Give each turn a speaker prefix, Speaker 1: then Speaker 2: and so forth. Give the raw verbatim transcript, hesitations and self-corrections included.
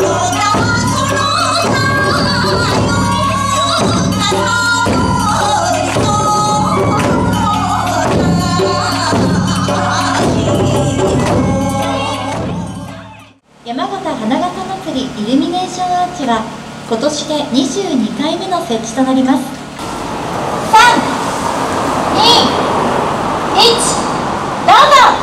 Speaker 1: 山形花形祭りイルミネーションアーチは今年でにじゅうにかいめの設置となります。さん、に、いち、どうぞ。